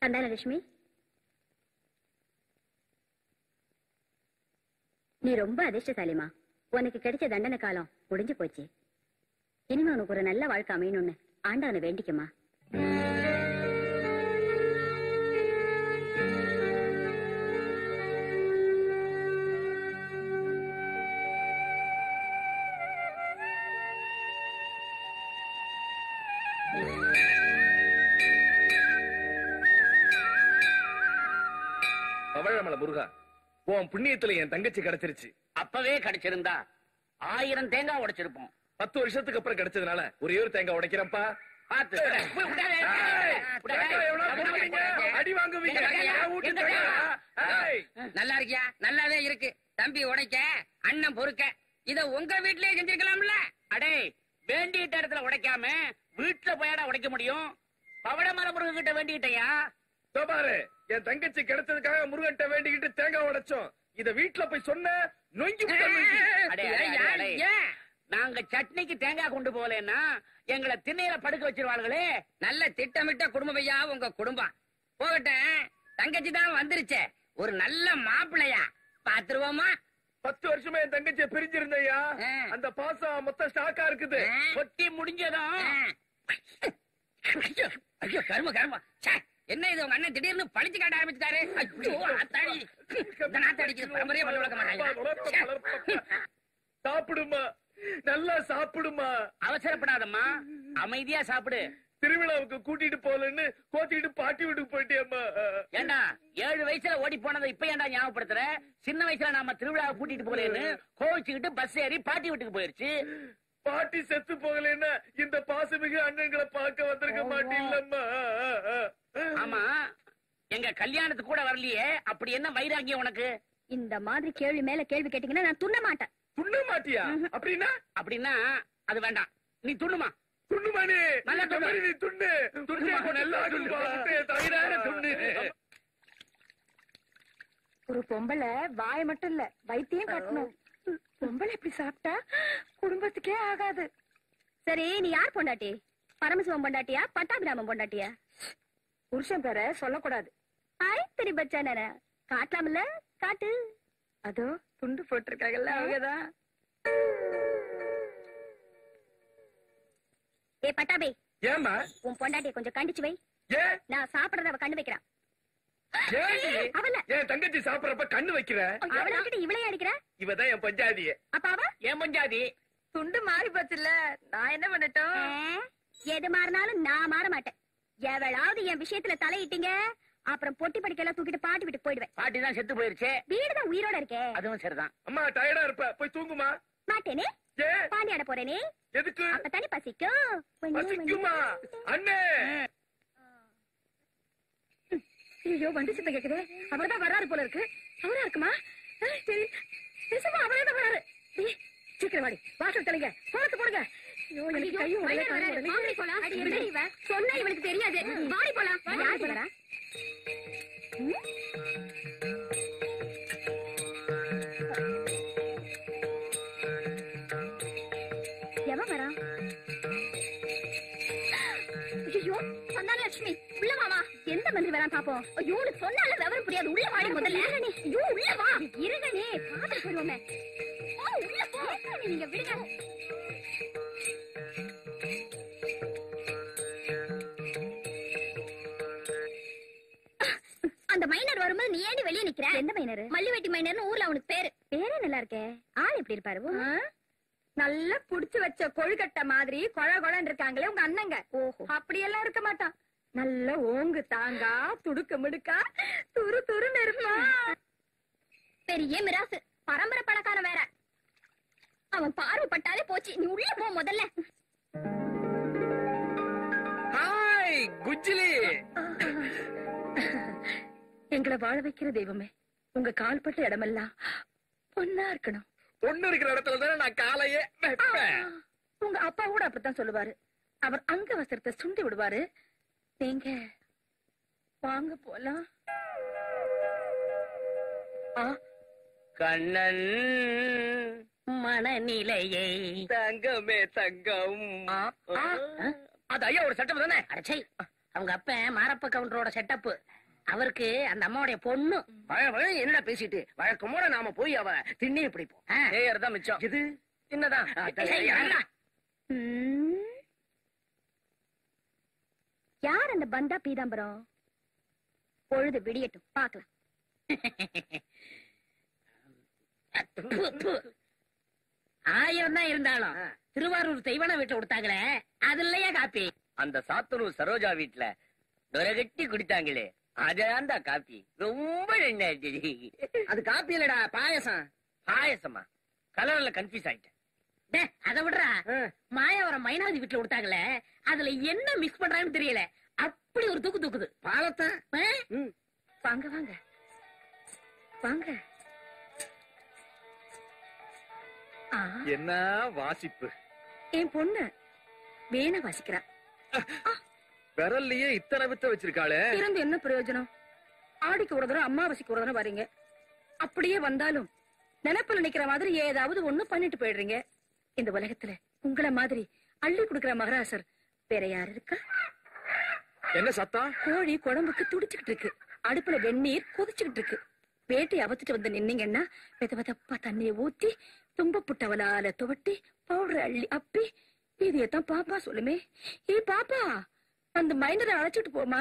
சந்தான லட்சுமி, நீ ரொம்ப அதிர்ஷ்டசாலிமா. உனக்கு கிடைச்ச தண்டனை காலம் முடிஞ்சு போச்சு. இனிமே உனக்கு ஒரு நல்ல வாழ்க்கை அமையணும்னு ஆண்டவனை வேண்டிக்கமா. முருகா, உன் புண்ணியத்துல என் தங்கச்சி கிடைச்சிருச்சு. அப்பவே கிடைச்சிருந்தா 1000 தேங்காய் உடைச்சிருப்போம். 10 வருஷத்துக்கு அப்புறம் கிடைச்சதுனால ஒரே ஒரு தேங்காய் உடைக்கிறப்பா. அடி வாங்குவீங்க. நல்லா இருக்கியா? நல்லாவே இருக்கு தம்பி. உடைக்க அண்ணன் பொறுக்க இத உங்க வீட்லயே செஞ்சிருக்கலாம்ல. அடே, வேண்டிய இடத்துல உடைக்காம வீட்டுல போயாடா உடைக்க முடியும்? பவளமலை முருகன் கிட்ட வேண்டிக்கிட்டயா? பாரு, என் தங்கச்சி கிடைச்சதுக்காக முருகன்ட்ட வேண்டிக்கிட்டு தேங்காய் உடைச்சோம். இத வீட்டுல போய் சொன்ன நொங்கி. நாங்க சட்னிக்கு தேங்காய் கொண்டு போகலன்னா எங்களை திண்ணையில படுக்க வச்சிருவாங்களே. நல்ல திட்டமிட்ட குடும்பம் ஐயா உங்க குடும்பம். போகட்டும், தங்கச்சி தான் வந்துருச்சே, ஒரு நல்ல மாப்பிள்ளையா பாத்துருவோமா? 10 வருஷமா என் தங்கச்சியை பிரிஞ்சிருந்தையா. அந்த பாசம் மொத்த ஸ்டாக்கா இருக்குது. ஒட்டி முடிஞ்சதும் ஐயோ கரும கரும. என்ன இது உங்க அண்ணன் திடீர்னு பழிச்சு காட்ட ஆரம்பிச்சுட்டாரு. ஐயோ ஆத்தாடி, இந்த நாத்து அடிக்குது. பரம்பரையே பண்ணி வளர்க்க மாட்டாங்க. சாப்பிடுமா, நல்லா சாப்பிடுமா. அவசரப்படாதம்மா, அமைதியா சாப்பிடு. திருவிழாவுக்கு கூட்டிட்டு போலன்னு கோத்திட்டு பாட்டி வீட்டுக்கு போயிட்டேம்மா. ஏண்டா 7 வயசுல ஓடி போனதை இப்ப ஏண்டா ஞாபகப்படுத்துற? சின்ன வயசுல நாம திருவிழாவை கூட்டிட்டு போலேன்னு கோவிச்சுக்கிட்டு பஸ் ஏறி பாட்டி வீட்டுக்கு போயிருச்சு. பாட்டி செத்து போகலன்னா இந்த பாசமிகு அண்ணன்களை பார்க்க வந்திருக்க மாட்டீங்களம்மா. ஆமா, எங்க கல்யாணத்துக்கு கூட வரலையே, அப்படி என்ன வைராகியம் உனக்கு? இந்த மாதிரி கேள்வி மேல கேள்வி கேட்டீங்கன்னா நான் துண்ண மாட்டேன். துண்ண மாட்டியா? அப்படின்னா அப்படின்னா அது வேண்டாம், நீ துண்ணுமா. துண்ணுமானே, நல்லா துண்ணு. நீ துண்ணு. நல்லா துண்ணு. ஒரு பொம்பளை வாய மட்டும் இல்ல வைத்தியம் கட்டணும். பொம்பளை இப்படி சாப்பிட்டா குடும்பத்துக்கே ஆகாது. சரி, நீ யார் பொண்டாட்டி? பரமசிவம் பொண்டாட்டியா, பட்டாபிராமம் பொண்டாட்டியா? புருஷன் பேர சொல்லக்கூடாது. தெரி பச்சா நேர காட்டலாம்ல, காட்டு. அதோ துண்டு போட்டிருக்காங்கல்ல அவங்கதான். ஏ பட்டாபி, ஏமா உன் பொண்டாட்டிய கொஞ்சம் கண்டிச்சு வை. நான் சாப்பிடறத அவ கண்ணு வைக்கிறான். என் தங்கச்சி சாப்பிடறப்ப கண்ணு வைக்கிற. அவளை இவளையே அடிக்கிற. இவதான் என் பஞ்சாதிய. அப்பாவா என் பஞ்சாதி. துண்டு மாறி போச்சுல்ல, நான் என்ன பண்ணட்டும்? எது மாறினாலும் நான் மாற மாட்டேன். எவளாவது என் விஷயத்துல தலையிட்டீங்க, அப்புறம் பொட்டி படிக்கலாம் தூக்கிட்டு பாட்டி வீட்டுக்கு போயிடுவேன். பாட்டி தான் செத்து போயிருச்சு, வீடுதான் உயிரோட இருக்கே. அதுவும் சரிதான். அம்மா டயர்டா இருப்ப, போய் தூங்குமா. மாட்டேனே, பாண்டியாட போறேனே. எதுக்கு? அப்ப தனி பசிக்கும். பசிக்குமா அண்ணே? ஐயோ, வண்டி சத்தம் கேக்குது. அவர்தான் வர்றாரு போல இருக்கு. அவரா இருக்குமா? சரி, நிஜமா அவரதான் வர்றாரு. சீக்கிரம் வாடி, வாசல் தெளிங்க, போனத்து போடுங்க. சொன்னா இவனுக்கு தெரியாது. வாடி போலாம். யார் போறா? எவன் வரா? ஐயோ, சந்தான லட்சுமி, உள்ள வாமா. எந்த மந்திரி வரா பாப்போம். ஐயோ, உனக்கு சொன்னால விவரம் புரியாது. உள்ள வாடி முதல்ல. ஐயோ, உள்ள வா. இருங்கனே, பாத்து போடுவோமே. உள்ள போ. நீங்க விடுங்க. அந்த மைனர் வரும்போது நீ ஏன் வெளியே நிக்கிற? எந்த மைனர்? மல்லிவெட்டி மைனர்னு ஊர்ல அவனுக்கு பேரு. பேரே நல்லா இருக்கே. ஆள் எப்படி இருப்பாரு? நல்லா புடிச்சு வச்ச கொழுக்கட்டை மாதிரி கொழ கொழன்னு இருக்காங்களே உங்க அண்ணங்க. அப்படியெல்லாம் இருக்க மாட்டான். நல்ல ஓங்கு தாங்கா, துடுக்க முடுக்கா, துரு துருன்னு இருப்பா. பெரிய மிராசு, பரம்பரை பணக்காரன் வேற. அவன் பார்வைப்பட்டாலே போச்சு. நீ உள்ள போ முதல்ல. ஹாய் குஜ்லி. எங்களை வாழ வைக்கிற தெய்வமே, உங்க கால்பட்ட இடமெல்லாம் பொண்ணா இருக்கணும். பொண்ணு இருக்கிற இடத்துல தானே நான் காலையே வைப்பேன். உங்க அப்பா கூட அப்படித்தான் சொல்லுவாரு. அவர் அங்க வஸ்திரத்தை சுண்டி விடுவாரு. நீங்க வாங்க போலாம். கண்ணன் மனநிலையை தங்கமே தங்கம். அது ஐயா ஒரு சட்டம் தானே. அடச்சை, அவங்க அப்ப மாரப்ப கவுண்டரோட செட்டப். அவருக்கு அந்த அம்மாவுடைய பொண்ணு. என்னடா பேசிட்டு வழக்கமோட நாம போய் அவ திண்ணியை பிடிப்போம். தான் மிச்சம். இது என்னதான் யார் அந்த பந்தா பீதாம்பரம்? பொழுது விடியட்டும் பாக்கலாம். ஆயிரம் தான் இருந்தாலும் திருவாரூர் தெய்வான வீட்டுல கொடுத்தாங்களே அதுலயே காப்பி. அந்த சாத்தனூர் சரோஜா வீட்டுல கட்டி குடித்தாங்களே அதான்டா காப்பி. ரொம்ப அது காப்பி இல்லடா, பாயசம். பாயசமா? கலர்ல கன்ஃபியூஸ் ஆயிட்டேன். அதை விடுறா, மாயாவரம் மைனாவதி வீட்டுல கொடுத்தாங்களே அதுல என்ன மிக்ஸ் பண்றாங்கன்னு தெரியல. அப்படி ஒரு தூக்கு தூக்குது. பாலத்தான். வாங்க வாங்க வாங்க. என்ன வாசிப்பு! என் பொண்ணு வேண வாசிக்கிறா. விரல்லையே இத்தனை வித்த வச்சிருக்காளே. இருந்து என்ன பிரயோஜனம்? ஆடிக்கு ஒரு தடவை அம்மாவாசைக்கு ஒரு தடவை வரீங்க. அப்படியே வந்தாலும் நினைப்புல நிக்கிற மாதிரி ஏதாவது ஒண்ணு பண்ணிட்டு போயிடுறீங்க. இந்த உலகத்துல உங்கள மாதிரி அள்ளி குடுக்கிற மகராசர் வேற யாரு இருக்கா? என்ன சத்தம்? கோழி குழம்புக்கு துடிச்சுக்கிட்டு இருக்கு. அடுப்புல வெந்நீர் கொதிச்சுக்கிட்டு இருக்கு. வேட்டை அவத்துட்டு வந்து நின்னீங்கன்னா வெத வெதப்பா தண்ணிய ஊத்தி தும்ப புட்டவலால துவட்டி பவுடர் அள்ளி அப்பி இதையத்தான் பாப்பா சொல்லுமே. ஏ பாப்பா, அந்த மைனரை அழைச்சிட்டு போமா.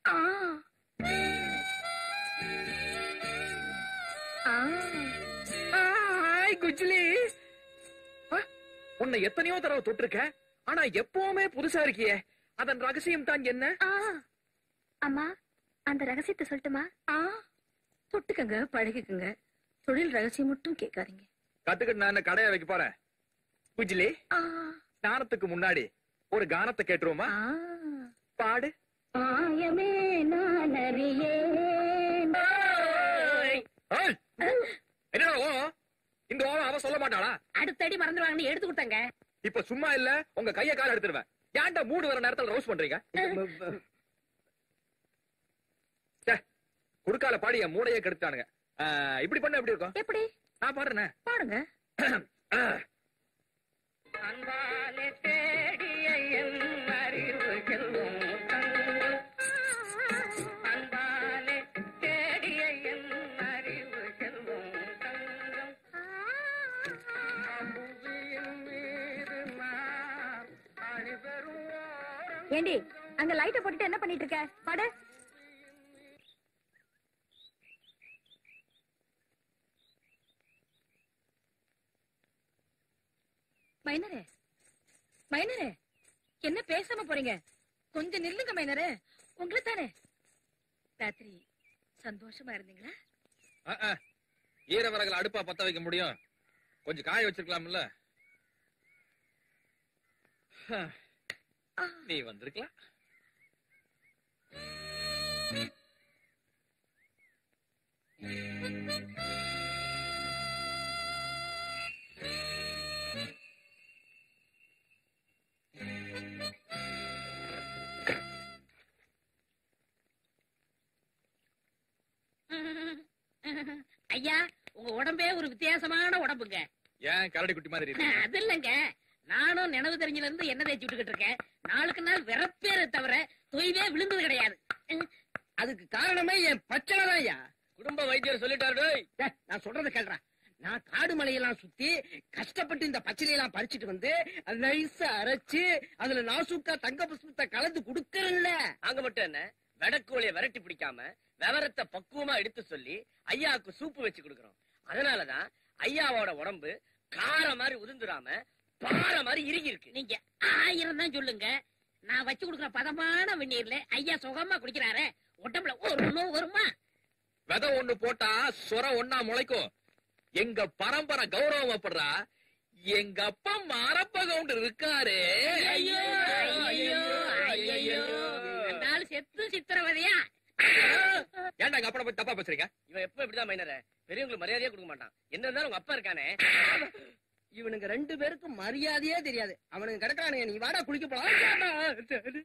குஜ்லி, உன்னை எத்தனையோ தடவை தொட்டிருக்க, ஆனா எப்பவுமே புதுசா இருக்கியே. அதன் ரகசியம் தான் என்ன? அம்மா, அந்த ரகசியத்தை சொல்லட்டுமா? தொட்டுக்கங்க, பழகிக்குங்க. தொழில் ரகசியம் மட்டும் கேட்காதீங்க. கத்துக்கிட்டு நான் கடையை வைக்க போறேன். குஜ்லி, ஸ்நானத்துக்கு முன்னாடி ஒரு கானத்தை கேட்டுருவோமா? பாடு. ஆயமே நான் அறியேன். என்னடா இந்த ஓரம் அவ சொல்ல மாட்டாளா? அடுத்தடி மறந்துடுவாங்கன்னு எடுத்து கொடுத்தாங்க. இப்ப சும்மா இல்ல, உங்க கைய கால எடுத்துருவேன். ஏன்டா மூடு வர நேரத்துல ரோஸ் பண்றீங்க? குறுக்கால பாடி என் மூடையே கெடுத்தானுங்க. இப்படி பண்ண எப்படி இருக்கும்? எப்படி? நான் பாடுறேன், பாடுங்க. ஏண்டி, அங்க லைட்ட போட்டுட்டு என்ன பண்ணிட்டு இருக்க? பாடு. மைனரே, மைனரே, என்ன பேசாம போறீங்க? கொஞ்சம் நில்லுங்க மைனரே. உங்களை தானே. ராத்திரி சந்தோஷமா இருந்தீங்களா? ஈரவரகளை அடுப்பா பத்த வைக்க முடியும், கொஞ்சம் காய வச்சிருக்கலாம்ல. நீ வந்திருக்கலாம். ஐயா, உங்க உடம்பே ஒரு வித்தியாசமான உடம்புங்க. ஏன் கரடி குட்டி மாதிரி இருக்கு? அது இல்லங்க, நானும் நினைவு தெரிஞ்சல இருந்து என்ன தேய்ச்சி விட்டுக்கிட்டு இருக்கேன். நாளுக்கு நாள் விறப்பேற தவிர தொய்வே விழுந்தது கிடையாது. அதுக்கு காரணமே என் பச்சனை தான் ஐயா. குடும்ப வைத்தியர் சொல்லிட்டாரு. நான் சொல்றதை கேள்றேன். நான் காடு மலையெல்லாம் சுத்தி கஷ்டப்பட்டு இந்த பச்சிலையெல்லாம் பறிச்சுட்டு வந்து நைஸா அரைச்சு அதுல நாசுக்கா தங்க புஷ்பத்தை கலந்து குடுக்கறேன்ல. அங்க மட்டும் என்ன, வெடக்கோழிய விரட்டி பிடிக்காம விவரத்தை பக்குவமா எடுத்து சொல்லி ஐயாவுக்கு சூப்பு வச்சு கொடுக்கறோம். அதனாலதான் ஐயாவோட உடம்பு கார மாதிரி உதிர்ந்துடாம பாற மாதிரி இறுகி இருக்கு. நீங்க 1000 தான் சொல்லுங்க, நான் வச்சு கொடுக்குற பதமான வெந்நீர்ல ஐயா சுகமா குடிக்கிறாரு. உடம்புல ஒரு நோய் வருமா? விதை ஒண்ணு போட்டா சொர ஒன்னா முளைக்கும். எங்க பரம்பரை கௌரவப்படுறா. எங்க அப்பா மரப்பகவுண்டு இருக்காரு. ஐயோ ஐயோ ஐயோ, நாலு செத்து சித்திரவதையா. ஏன்டா எங்க அப்பா போய் தப்பா பேசுறீங்க? இவன் எப்ப இப்படிதான் மைனர, பெரியவங்களுக்கு மரியாதையே கொடுக்க மாட்டான். என்ன இருந்தாலும் உங்க அப்பா இருக்கானே. இவனுங்க 2 பேருக்கும் மரியாதையே தெரியாது. அவனுங்க கிடக்குறானுங்க. நீ வாடா குளிக்க போலாம்.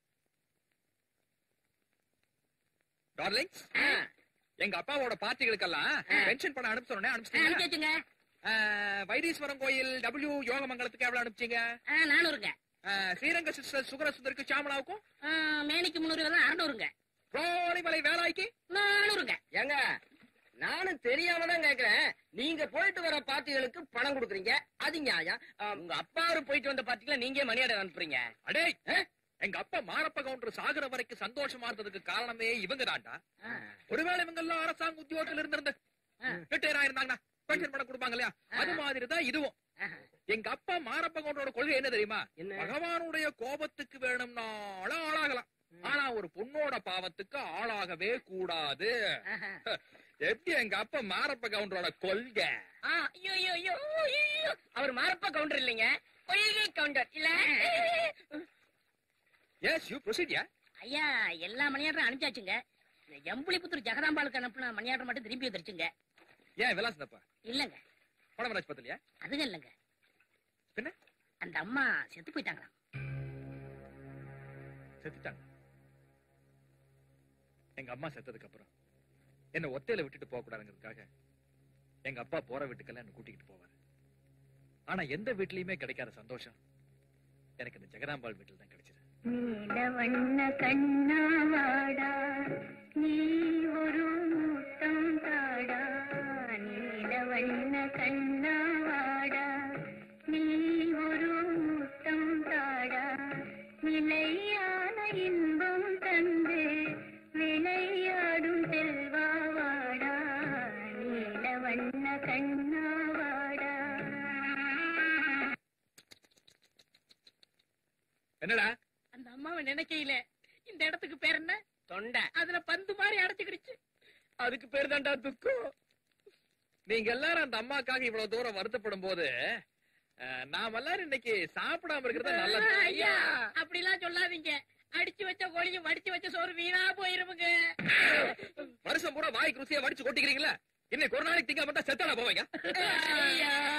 டார்லிங்ஸ், எங்க அப்பாவோட பார்ட்டிகளுக்கெல்லாம் பென்ஷன் பணம் அனுப்ப சொன்னேன். அனுப்பிச்சிட்டீங்க? வைத்தீஸ்வரம் கோயில் W யோகமங்கலத்துக்கு எவ்வளவு அனுப்பிச்சீங்க? 400ங்க. ஸ்ரீரங்க சிஸ்டர் சுகர சுந்தருக்கு சாமலாவுக்கும் மேனிக்கு 300 தான் 600ங்க. ரோலிமலை வேலாய்க்கு 400ங்க. ஏங்க நானும் தெரியாம தான் கேக்குறேன். நீங்க போயிட்டு வர பார்ட்டிகளுக்கு பணம் கொடுக்குறீங்க, அது நியாயம். உங்க அப்பா போயிட்டு வந்த பார்ட்டில நீங்க மணி ஆர்டர் அனுப்புறீங்க. அடே எங்க அப்பா மாரப்ப கவுண்டர் சாகுற வரைக்கும் சந்தோஷமா இருந்ததுக்கு காரணமே இவங்க தான்டா. ஒருவேளை இவங்க எல்லாம் அரசாங்க உத்தியோகத்தில் இருந்திருந்து ரிட்டையர் ஆயிருந்தாங்கன்னா பென்ஷன் பணம் கொடுப்பாங்க இல்லையா, அது மாதிரிதான் இதுவும். எங்க அப்பா மாரப்ப கவுண்டரோட கொள்கை என்ன தெரியுமா? பகவானுடைய கோபத்துக்கு வேணும்னாலும் ஆளாகலாம், ஆனா ஒரு பொண்ணோட பாவத்துக்கு ஆளாகவே கூடாது. எப்படி எங்க அப்பா மாரப்ப கவுண்டரோட கொள்கை? அவர் மாரப்ப கவுண்டர் இல்லைங்க, கொள்கை கவுண்டர் இல்ல. Yes you proceed. ஐயா எல்லா மணியாட்டரும் அனுப்பிச்சாச்சுங்க. எம்புலிபுத்தூர் ஜெகதாம்பாளுக்கு அனுப்புன மணியாட்டம் மட்டும் திருப்பி வந்துருச்சுங்க. ஏன் விலாசந்தப்பா இல்லங்க படமராஜ் பத்திலையா? அதுங்க இல்லங்க, பின்ன அந்த அம்மா செத்து போயிட்டாங்களா. செத்துட்டாங்க. எங்க அம்மா செத்ததுக்கு அப்புறம் என்ன ஒத்தையில விட்டுட்டு போக கூடாதுங்கிறதுக்காக எங்க அப்பா போற வீட்டுக்கெல்லாம் என்ன கூட்டிக்கிட்டு போவாரு. ஆனா எந்த வீட்லயுமே கிடைக்காத சந்தோஷம் எனக்கு இந்த ஜெகதாம்பாள் வீட்டுல தான் கிடைச்சது. நீலவண்ண கண்ணாவாடா நீ ஒரு முத்தம் தாடா, நீலவண்ண கண்ணாவாடா நீ ஒரு முத்தம் தாடா, நிலையான இன்பம் தந்து விளையாடும் செல்வாவாடா, நீலவண்ண கண்ணாவாடா. என்னடா அந்த அம்மாவை நினைக்கையில இந்த இடத்துக்கு பேர் என்ன? தொண்டை. அதுல பந்து மாதிரி அடைச்சுக்கிடுச்சு. அதுக்கு பேர் தான்டா துக்கம். நீங்க எல்லாரும் அந்த அம்மாக்காக இவ்வளவு தூரம் வருத்தப்படும் போது நாம எல்லாரும் இன்னைக்கு சாப்பிடாம இருக்கிறது நல்லது. ஐயா அப்படிலாம் சொல்லாதீங்க, அடிச்சு வச்ச கோழியும் வடிச்சு வச்ச சோறு வீணா போயிருமுங்க. வருஷம் பூரா வாய்க்கு ருசியா வடிச்சு கொட்டிக்கிறீங்களா? இன்னைக்கு ஒரு நாளைக்கு திங்க மட்டும் செத்தால போவீங்க.